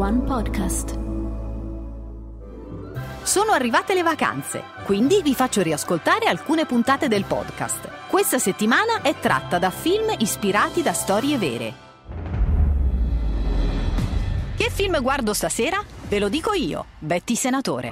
One Podcast. Sono arrivate le vacanze, quindi vi faccio riascoltare alcune puntate del podcast. Questa settimana è tratta da film ispirati da storie vere. Che film guardo stasera? Ve lo dico io, Betty Senatore.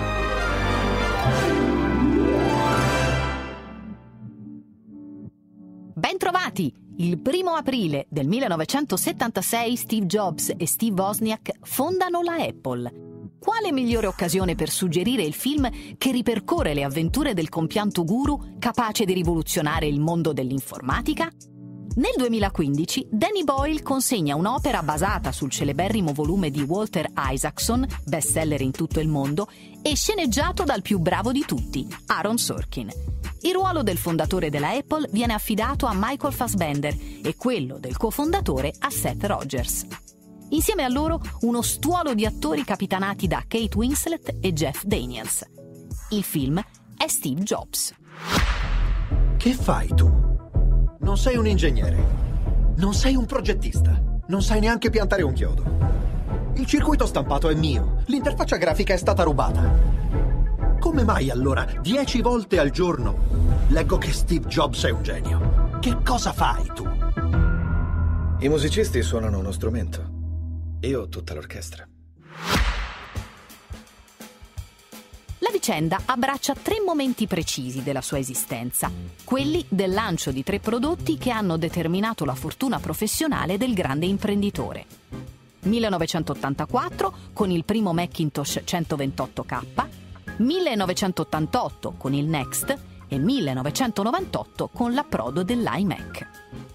Bentrovati! Il 1 aprile del 1976 Steve Jobs e Steve Wozniak fondano la Apple. Quale migliore occasione per suggerire il film che ripercorre le avventure del compianto guru capace di rivoluzionare il mondo dell'informatica? Nel 2015 Danny Boyle consegna un'opera basata sul celeberrimo volume di Walter Isaacson, bestseller in tutto il mondo, e sceneggiato dal più bravo di tutti, Aaron Sorkin. Il ruolo del fondatore della Apple viene affidato a Michael Fassbender e quello del cofondatore a Seth Rogers. Insieme a loro uno stuolo di attori capitanati da Kate Winslet e Jeff Daniels. Il film è Steve Jobs. Che fai tu? Non sei un ingegnere, non sei un progettista, non sai neanche piantare un chiodo. Il circuito stampato è mio, l'interfaccia grafica è stata rubata. Come mai allora 10 volte al giorno leggo che Steve Jobs è un genio? Che cosa fai tu? I musicisti suonano uno strumento. Io tutta l'orchestra. La vicenda abbraccia 3 momenti precisi della sua esistenza, quelli del lancio di 3 prodotti che hanno determinato la fortuna professionale del grande imprenditore. 1984 con il primo Macintosh 128K, 1988 con il Next e 1998 con l'approdo dell'iMac.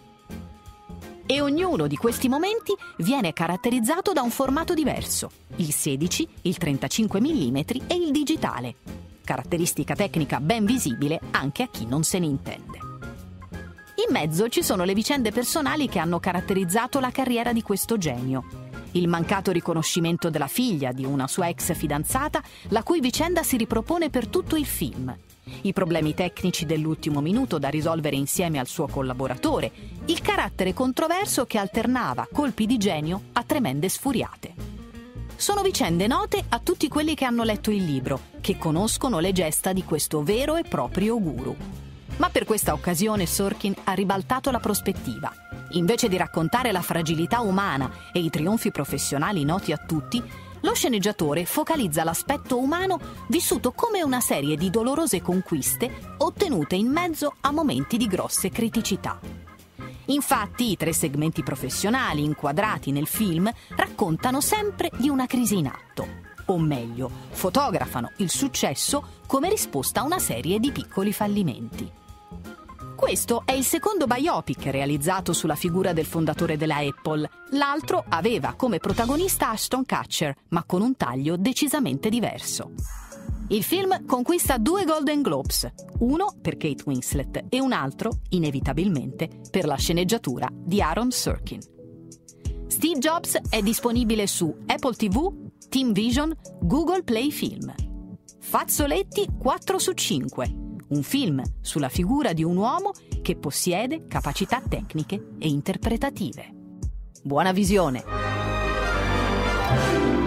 E ognuno di questi momenti viene caratterizzato da un formato diverso, il 16, il 35 mm e il digitale, caratteristica tecnica ben visibile anche a chi non se ne intende. In mezzo ci sono le vicende personali che hanno caratterizzato la carriera di questo genio. Il mancato riconoscimento della figlia di una sua ex fidanzata, la cui vicenda si ripropone per tutto il film. I problemi tecnici dell'ultimo minuto da risolvere insieme al suo collaboratore, il carattere controverso che alternava colpi di genio a tremende sfuriate. Sono vicende note a tutti quelli che hanno letto il libro, che conoscono le gesta di questo vero e proprio guru. Ma per questa occasione Sorkin ha ribaltato la prospettiva. Invece di raccontare la fragilità umana e i trionfi professionali noti a tutti, lo sceneggiatore focalizza l'aspetto umano vissuto come una serie di dolorose conquiste ottenute in mezzo a momenti di grosse criticità. Infatti, i 3 segmenti professionali inquadrati nel film raccontano sempre di una crisi in atto, o meglio, fotografano il successo come risposta a una serie di piccoli fallimenti. Questo è il secondo biopic realizzato sulla figura del fondatore della Apple. L'altro aveva come protagonista Ashton Kutcher, ma con un taglio decisamente diverso. Il film conquista 2 Golden Globes, uno per Kate Winslet e un altro, inevitabilmente, per la sceneggiatura di Aaron Sorkin. Steve Jobs è disponibile su Apple TV, Team Vision, Google Play Film. Fazzoletti 4 su 5. Un film sulla figura di un uomo che possiede capacità tecniche e interpretative. Buona visione!